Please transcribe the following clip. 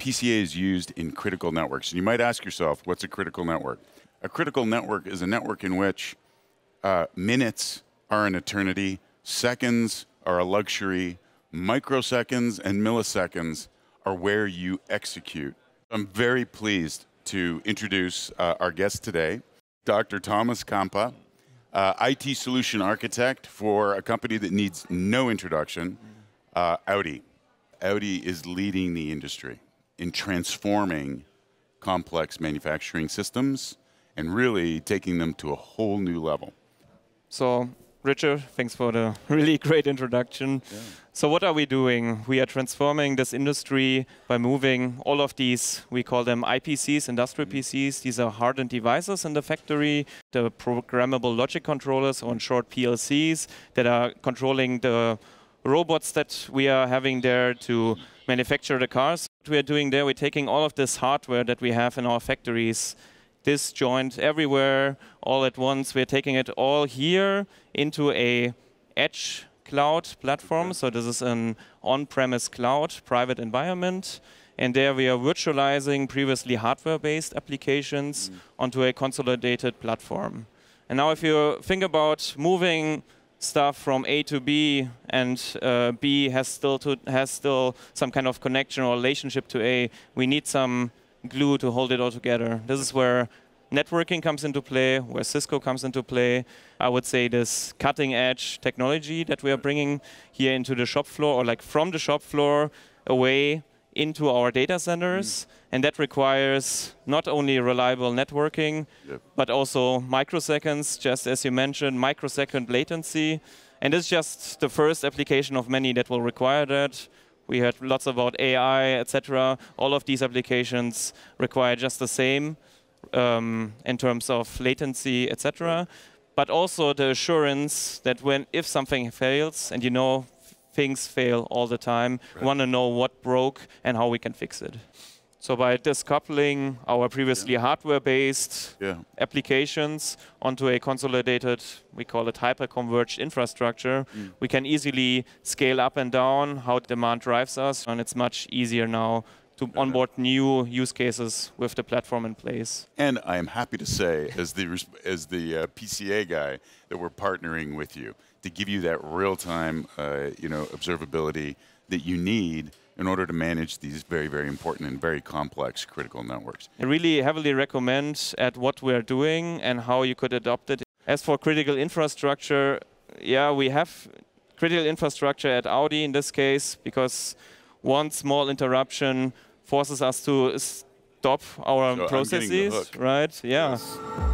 PCA is used in critical networks. And you might ask yourself, what's a critical network? A critical network is a network in which minutes are an eternity, seconds are a luxury, microseconds and milliseconds are where you execute. I'm very pleased to introduce our guest today, Dr. Thomas Kampa, IT solution architect for a company that needs no introduction, Audi. Audi is leading the industry in transforming complex manufacturing systems and really taking them to a whole new level. So, Richard, thanks for the really great introduction. Yeah. So what are we doing? We are transforming this industry by moving all of these, we call them IPCs, industrial PCs. These are hardened devices in the factory, the programmable logic controllers, or in short PLCs, that are controlling the robots that we are having there to manufacture the cars. What we are doing there, we're taking all of this hardware that we have in our factories, disjoint everywhere, all at once. We're taking it all here into a edge cloud platform. So this is an on-premise cloud private environment. And there we are virtualizing previously hardware-based applications onto a consolidated platform. And now if you think about moving stuff from A to B, and B has still some kind of connection or relationship to A, we need some glue to hold it all together. This is where networking comes into play, where Cisco comes into play. I would say this cutting-edge technology that we are bringing here into the shop floor, or like from the shop floor away into our data centers. And that requires not only reliable networking, but also microseconds, just as you mentioned, microsecond latency. And it's just the first application of many that will require that. We heard lots about AI, etc. All of these applications require just the same in terms of latency, etc. But also the assurance that if something fails, and you know things fail all the time, we want to know what broke and how we can fix it. So by discoupling our previously hardware-based applications onto a consolidated, we call it hyper-converged infrastructure, we can easily scale up and down how demand drives us, and it's much easier now to onboard new use cases with the platform in place. And I am happy to say, as the PCA guy, that we're partnering with you to give you that real-time observability that you need in order to manage these very, very important and very complex critical networks. I really heavily recommend at what we're doing and how you could adopt it. As for critical infrastructure, yeah, we have critical infrastructure at Audi in this case, because one small interruption forces us to stop our processes, right? Yeah. Yes.